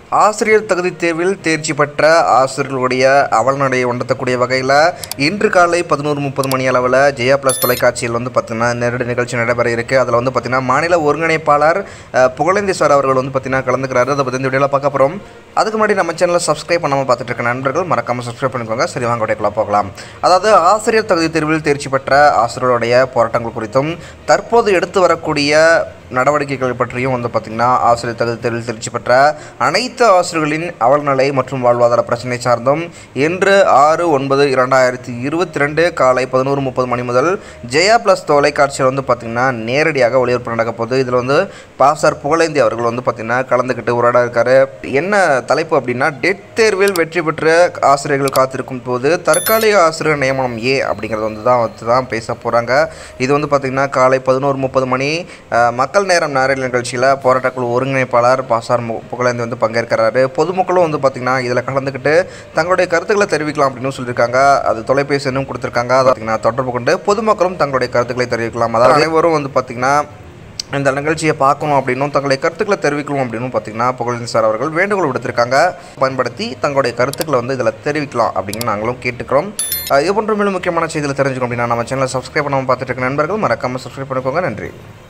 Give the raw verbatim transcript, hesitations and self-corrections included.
ஆசிரியர் தகுதி தேர்வில் தேர்ச்சி பெற்ற ஆசிரியர்களுடைய அவல்நடையை உணர்த்தக்கூடிய வகையில் இன்று காலை பதினோரு முப்பது மணி அளவில் ஜெயா ப்ளஸ் தொலைக்காட்சியில் வந்து பார்த்திங்கன்னா நேரடி நிகழ்ச்சி நடைபெற இருக்குது. அதில் வந்து பார்த்திங்கன்னா மாநில ஒருங்கிணைப்பாளர் புகழேந்தி சார் அவர்கள் வந்து பார்த்திங்கன்னா கலந்துக்கிறாரு. அதை பற்றி இந்த வீடியோவில் பார்க்க போகிறோம். அதுக்கு முன்னாடி நம்ம சேனலை சப்ஸ்கிரைப் பண்ணாமல் பார்த்துட்டு இருக்க நண்பர்கள் மறக்காமல் சப்ஸ்கிரைப் பண்ணிக்கோங்க. சரி, வாங்க வீடியோக்குள்ள போகலாம். அதாவது ஆசிரியர் தகுதி தேர்வில் தேர்ச்சி பெற்ற ஆசிரியர்களுடைய போராட்டங்கள் குறித்தும் தற்போது எடுத்து வரக்கூடிய நடவடிக்கைகள் பற்றியும் வந்து பார்த்திங்கன்னா ஆசிரியர் தகுதி தேர்வில் தேர்ச்சி பெற்ற அனைத்து ஆசிரியர்களின் அவல்நிலை மற்றும் வாழ்வாதார பிரச்சனை சார்ந்தும் இன்று ஆறு ஒன்பது இரண்டாயிரத்தி இருபத்தி ரெண்டு காலை பதினோரு முப்பது மணி முதல் ஜெயா ப்ளஸ் தொலைக்காட்சியில் வந்து பார்த்திங்கன்னா நேரடியாக ஒளிபரப்பு நடக்க போகுது. இதில் வந்து பாசர் புகழேந்தி அவர்கள் வந்து பார்த்திங்கன்னா கலந்துக்கிட்டு உரையாட இருக்காரு. என்ன தலைப்பு அப்படின்னா, டெட் தேர்வில் வெற்றி பெற்ற ஆசிரியர்கள் காத்திருக்கும் போது தற்காலிக ஆசிரியர் நியமனம் ஏ அப்படிங்கிறது வந்து தான் வந்து தான் பேச போகிறாங்க. இது வந்து பார்த்திங்கன்னா காலை பதினோரு முப்பது மணி மக்கள் நேரம் நேரடி நிகழ்ச்சியில் போராட்டக்குழு ஒருங்கிணைப்பாளர் பாசார் புகழேந்தி வந்து பங்கேற்கிறாரு. பொதுமக்களும் வந்து பார்த்திங்கன்னா இதில் கலந்துக்கிட்டு தங்களுடைய கருத்துக்களை தெரிவிக்கலாம் அப்படின்னு சொல்லியிருக்காங்க. அது தொலைபேசி எண்ணும் கொடுத்துருக்காங்க. அதை பார்த்திங்கன்னா தொடர்பு கொண்டு பொதுமக்களும் தங்களுடைய கருத்துக்களை தெரிவிக்கலாம். அதாவது அனைவரும் வந்து பார்த்திங்கன்னா இந்த நிகழ்ச்சியை பார்க்கணும் அப்படின்னும் தங்களுடைய கருத்துக்களை தெரிவிக்கணும் அப்படின்னு பார்த்திங்கன்னா புகழேந்தி சார் அவர்கள் வேண்டுகோள் விடுத்திருக்காங்க. பயன்படுத்தி தங்களுடைய கருத்துக்களை வந்து இதில் தெரிவிக்கலாம் அப்படின்னு நாங்களும் கேட்டுக்கிறோம். இது போன்ற மேலும் முக்கியமான செய்திகளை தெரிஞ்சுக்கணும் அப்படின்னா நம்ம சேனலை சப்ஸ்கிரைப் பண்ணாமல் பார்த்துட்டு இருக்க நண்பர்கள் மறக்காமல் சப்ஸ்கிரைப் பண்ணிக்கோங்க. நன்றி.